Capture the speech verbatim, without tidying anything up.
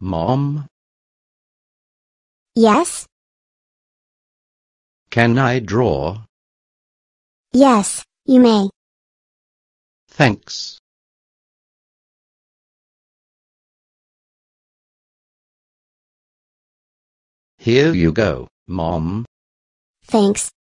Mom, Yes? can I draw? Yes, you may. Thanks. Here you go, Mom. Thanks.